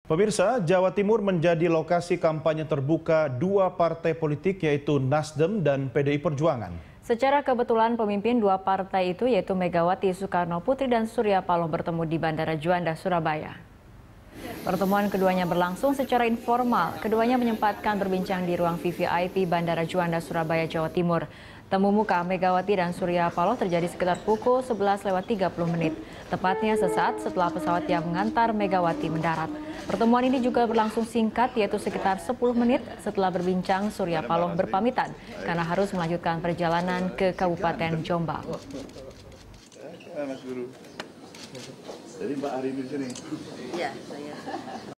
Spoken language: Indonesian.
Pemirsa, Jawa Timur menjadi lokasi kampanye terbuka dua partai politik yaitu Nasdem dan PDI Perjuangan. Secara kebetulan pemimpin dua partai itu yaitu Megawati Soekarno Putri dan Surya Paloh bertemu di Bandara Juanda, Surabaya. Pertemuan keduanya berlangsung secara informal. Keduanya menyempatkan berbincang di ruang VVIP Bandara Juanda, Surabaya, Jawa Timur. Temu muka Megawati dan Surya Paloh terjadi sekitar pukul 11.30 menit. Tepatnya sesaat setelah pesawat yang mengantar Megawati mendarat. Pertemuan ini juga berlangsung singkat, yaitu sekitar 10 menit setelah berbincang Surya Paloh berpamitan karena harus melanjutkan perjalanan ke Kabupaten Jombang. Mas Guru. Jadi Mbak hari ini di sini? Iya, saya.